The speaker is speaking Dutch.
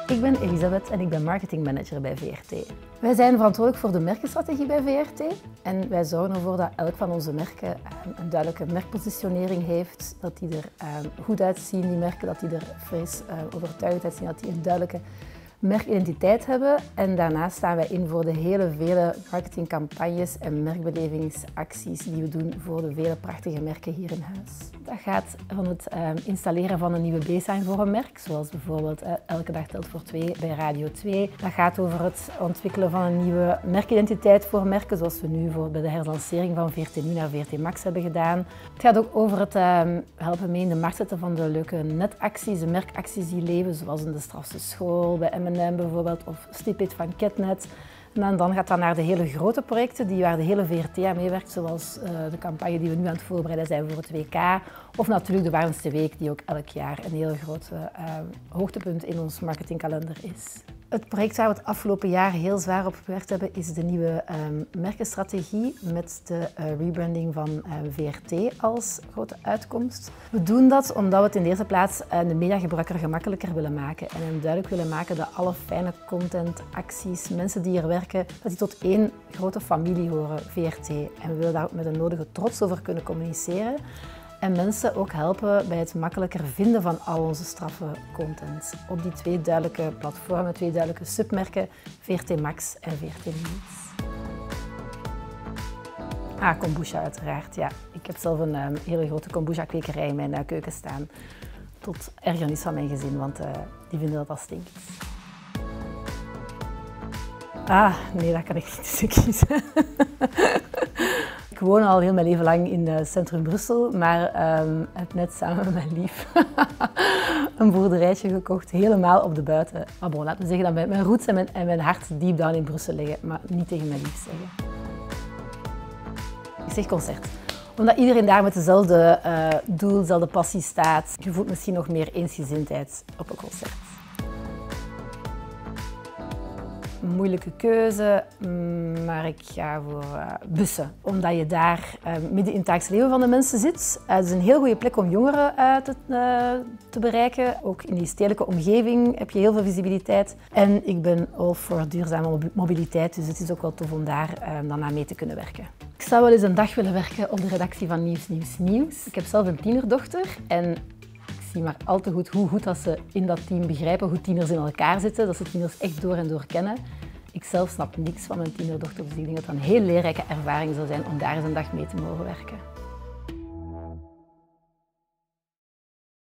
Ik ben Elisabeth en ik ben marketingmanager bij VRT. Wij zijn verantwoordelijk voor de merkenstrategie bij VRT en wij zorgen ervoor dat elk van onze merken een duidelijke merkpositionering heeft, dat die er goed uitzien, die merken, dat die er fris overtuigend uitzien, dat die een duidelijke merkidentiteit hebben. En daarnaast staan wij in voor de hele vele marketingcampagnes en merkbelevingsacties die we doen voor de vele prachtige merken hier in huis. Dat gaat van het installeren van een nieuwe baseline voor een merk, zoals bijvoorbeeld Elke dag telt voor twee bij Radio 2. Dat gaat over het ontwikkelen van een nieuwe merkidentiteit voor merken, zoals we nu bij de herlancering van VRT Nu naar VRT Max hebben gedaan. Het gaat ook over het helpen mee in de markt zetten van de leuke netacties, de merkacties die leven, zoals in de Strafse School, bij M&M bijvoorbeeld, of Stipit van Ketnet. En dan gaat dat naar de hele grote projecten waar de hele VRT aan meewerkt, zoals de campagne die we nu aan het voorbereiden zijn voor het WK. Of natuurlijk de Warmste Week, die ook elk jaar een heel groot hoogtepunt in ons marketingkalender is. Het project waar we het afgelopen jaar heel zwaar op gewerkt hebben, is de nieuwe merkenstrategie met de rebranding van VRT als grote uitkomst. We doen dat omdat we het in de eerste plaats de mediagebruiker gemakkelijker willen maken en hem duidelijk willen maken dat alle fijne content, acties, mensen die hier werken, dat die tot één grote familie horen, VRT. En we willen daar ook met de nodige trots over kunnen communiceren. En mensen ook helpen bij het makkelijker vinden van al onze straffe content. Op die twee duidelijke platformen, twee duidelijke submerken, VRT Max en VRT Nieuws. Kombucha uiteraard, ja. Ik heb zelf een hele grote kombucha-kwekerij in mijn keuken staan. Tot ergernis van mijn gezin, want die vinden dat dat stinkt. Nee, dat kan ik niet kiezen. Ik woon al heel mijn leven lang in centrum Brussel, maar heb net samen met mijn lief een boerderijtje gekocht, helemaal op de buiten. Maar bon, laten we zeggen dat mijn roots en mijn hart deep down in Brussel liggen, maar niet tegen mijn lief zeggen. Ik zeg concert, omdat iedereen daar met dezelfde doel, dezelfde passie staat. Je voelt misschien nog meer eensgezindheid op een concert. Een moeilijke keuze, maar ik ga voor bussen. Omdat je daar midden in het dagelijks leven van de mensen zit. Het is een heel goede plek om jongeren te bereiken. Ook in die stedelijke omgeving heb je heel veel visibiliteit. En ik ben all voor duurzame mobiliteit, dus het is ook wel tof om daar dan aan mee te kunnen werken. Ik zou wel eens een dag willen werken op de redactie van Nieuws. Ik heb zelf een tienerdochter en ik zie maar al te goed hoe goed dat ze in dat team begrijpen, hoe tieners in elkaar zitten, dat ze tieners echt door en door kennen. Ik zelf snap niks van mijn tienerdochter, dus ik denk dat dat een heel leerrijke ervaring zou zijn om daar eens een dag mee te mogen werken.